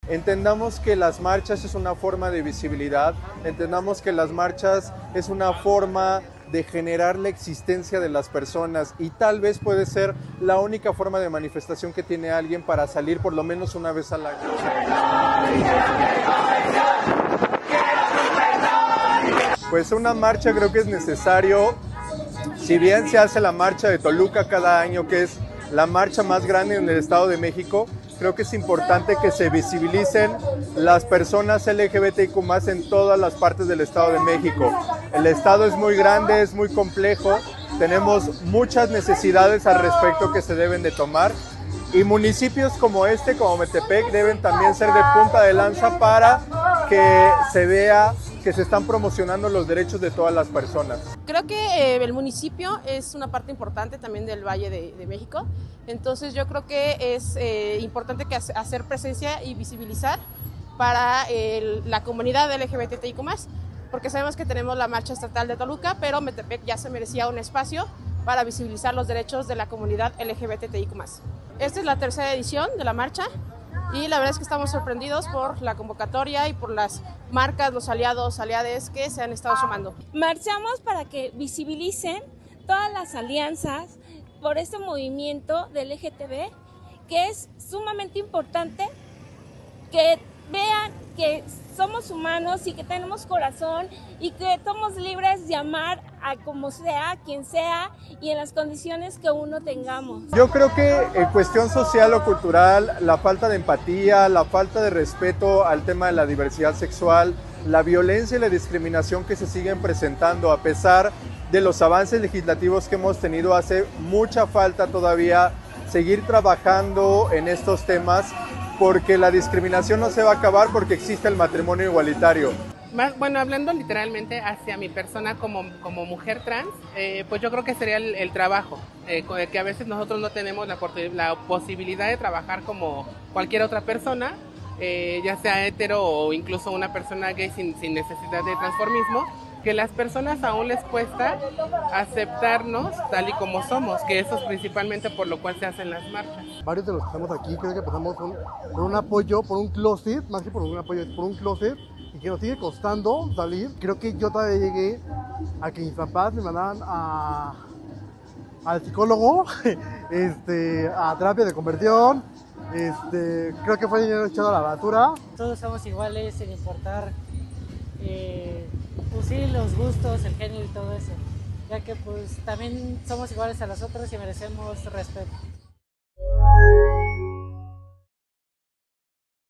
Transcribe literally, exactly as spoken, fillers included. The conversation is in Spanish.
Entendamos que las marchas es una forma de visibilidad, entendamos que las marchas es una forma de generar la existencia de las personas y tal vez puede ser la única forma de manifestación que tiene alguien para salir por lo menos una vez al año. Pues una marcha creo que es necesario, si bien se hace la marcha de Toluca cada año, que es la marcha más grande en el Estado de México, creo que es importante que se visibilicen las personas L G B T I Q más, en todas las partes del Estado de México. El Estado es muy grande, es muy complejo, tenemos muchas necesidades al respecto que se deben de tomar y municipios como este, como Metepec, deben también ser de punta de lanza para que se vea que se están promocionando los derechos de todas las personas. Creo que eh, el municipio es una parte importante también del Valle de, de México, entonces yo creo que es eh, importante que hacer presencia y visibilizar para eh, la comunidad L G B T I Q más, porque sabemos que tenemos la marcha estatal de Toluca, pero Metepec ya se merecía un espacio para visibilizar los derechos de la comunidad L G B T I Q más. Esta es la tercera edición de la marcha. Y la verdad es que estamos sorprendidos por la convocatoria y por las marcas, los aliados, aliades que se han estado sumando. Marchamos para que visibilicen todas las alianzas por este movimiento del L G T B, que es sumamente importante que vean que somos humanos y que tenemos corazón y que somos libres de amar a como sea, quien sea y en las condiciones que uno tengamos. Yo creo que en cuestión social o cultural, la falta de empatía, la falta de respeto al tema de la diversidad sexual, la violencia y la discriminación que se siguen presentando a pesar de los avances legislativos que hemos tenido, hace mucha falta todavía seguir trabajando en estos temas, porque la discriminación no se va a acabar porque existe el matrimonio igualitario. Más, bueno, hablando literalmente hacia mi persona como, como mujer trans, eh, pues yo creo que sería el, el trabajo, eh, que a veces nosotros no tenemos la, la posibilidad de trabajar como cualquier otra persona, eh, ya sea hetero o incluso una persona gay sin, sin necesidad de transformismo, que las personas aún les cuesta aceptarnos tal y como somos, que eso es principalmente por lo cual se hacen las marchas. Varios de los que estamos aquí creo que pasamos por, por un apoyo, por un closet, más que por un apoyo, por un closet, y que nos sigue costando salir. Creo que yo todavía llegué a que mis papás me mandaran a, al psicólogo, este, a terapia de conversión. Este, creo que fue dinero echado a la basura. Todos somos iguales sin importar eh, pues sí, los gustos, el género y todo eso, ya que pues también somos iguales a los otros y merecemos respeto.